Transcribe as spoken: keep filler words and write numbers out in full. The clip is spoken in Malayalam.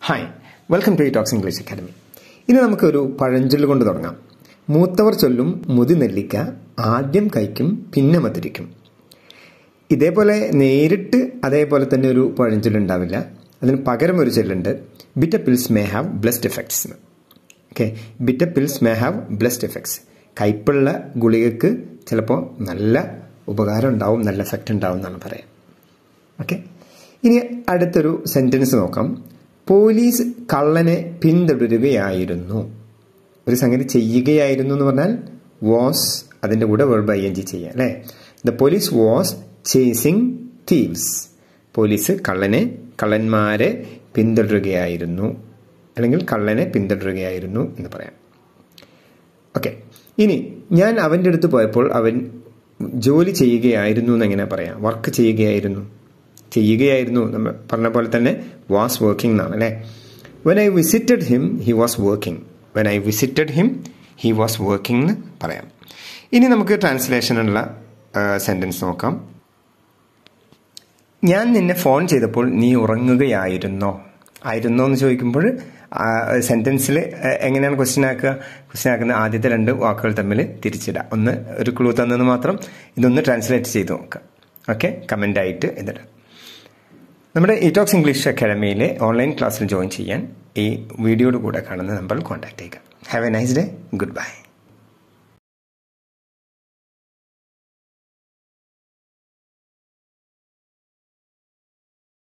ഹായ്, വെൽക്കം ടു ഇറ്റോക്സ് ഇംഗ്ലീഷ് അക്കാഡമി. ഇനി നമുക്കൊരു പഴഞ്ചൊല്ല് കൊണ്ട് തുടങ്ങാം. മൂത്തവർ ചൊല്ലും മുതി നെല്ലിക്ക ആദ്യം കഴിക്കും പിന്നെ മധുരിക്കും. ഇതേപോലെ നേരിട്ട് അതേപോലെ തന്നെ ഒരു പഴഞ്ചൊല്ലുണ്ടാവില്ല. അതിന് പകരം ഒരു ചൊല്ലുണ്ട്, bitter pills may have blessed effects എന്ന്. Okay, bitter pills may have blessed effects. കയ്പുള്ള ഗുളികക്ക് ചിലപ്പോൾ നല്ല ഉപകാരം ഉണ്ടാവും, നല്ല എഫക്റ്റ് ഉണ്ടാവും എന്നാണ് പറയാം. ഓക്കെ, ഇനി അടുത്തൊരു സെൻറ്റൻസ് നോക്കാം. പോലീസ് കള്ളനെ പിന്തുടരുകയായിരുന്നു. ഒരു സംഗതി ചെയ്യുകയായിരുന്നു എന്ന് പറഞ്ഞാൽ വാസ്, അതിൻ്റെ കൂടെ വെർബ് ഐ എൻ ജി ചെയ്യാം അല്ലേ. The police was chasing thieves. Police കള്ളനെ കള്ളന്മാരെ പിന്തുടരുകയായിരുന്നു, അല്ലെങ്കിൽ കള്ളനെ പിന്തുടരുകയായിരുന്നു എന്ന് പറയാം. ഓക്കെ, ഇനി ഞാൻ അവൻ്റെ അടുത്ത് പോയപ്പോൾ അവൻ ജോലി ചെയ്യുകയായിരുന്നു എന്ന് എങ്ങനെ പറയാം? വർക്ക് ചെയ്യുകയായിരുന്നു, ചെയ്യുകയായിരുന്നു നമ്മൾ പറഞ്ഞ പോലെ തന്നെ വാസ് വർക്കിംഗ് എന്നാണ് അല്ലേ. When I visited him he was working. When I visited him he was working എന്ന് പറയാം. ഇനി നമുക്ക് ട്രാൻസ്ലേഷനുള്ള സെൻറ്റൻസ് നോക്കാം. ഞാൻ നിന്നെ ഫോൺ ചെയ്തപ്പോൾ നീ ഉറങ്ങുകയായിരുന്നോ? ആയിരുന്നോ എന്ന് ചോദിക്കുമ്പോൾ സെൻറ്റൻസിൽ എങ്ങനെയാണ് ക്വസ്റ്റ്യൻ ആക്കുക? ക്വസ്റ്റ്യൻ ആക്കുന്ന ആദ്യത്തെ രണ്ട് വാക്കുകൾ തമ്മിൽ തിരിച്ചിടുക. ഒന്ന് ഒരു ക്ലൂ തന്നെന്ന് മാത്രം, ഇതൊന്ന് ട്രാൻസ്ലേറ്റ് ചെയ്ത് നോക്കുക. ഓക്കെ, കമൻ്റായിട്ട് ഇതിടുക. നമ്മുടെ ഇറ്റോക്സ് ഇംഗ്ലീഷ് അക്കാഡമിയിലെ ഓൺലൈൻ ക്ലാസ്സിൽ ജോയിൻ ചെയ്യാൻ ഈ വീഡിയോയുടെ കൂടെ കാണുന്ന നമ്പറിൽ കോൺടാക്ട് ചെയ്യുക. Have a nice day. Good by.